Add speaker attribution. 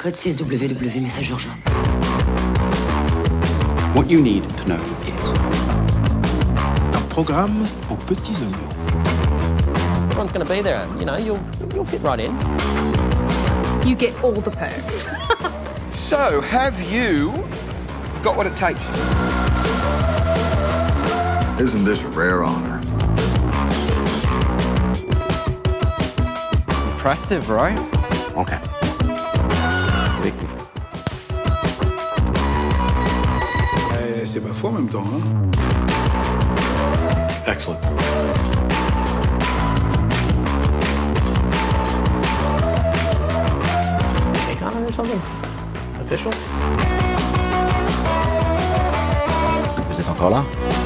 Speaker 1: Code 6 WW, message urgent.
Speaker 2: What you need to know is...
Speaker 3: Un programme aux petits oignons.
Speaker 4: Everyone's going to be there, you know, you'll fit right in.
Speaker 5: You get all the perks.
Speaker 6: So, have you got what it takes?
Speaker 7: Isn't this a rare honor?
Speaker 8: It's impressive, right?
Speaker 2: Okay.
Speaker 3: C'est pas faux en même temps, hein?
Speaker 2: Excellent.
Speaker 4: Shake on it or something? Official?
Speaker 2: Vous êtes encore là?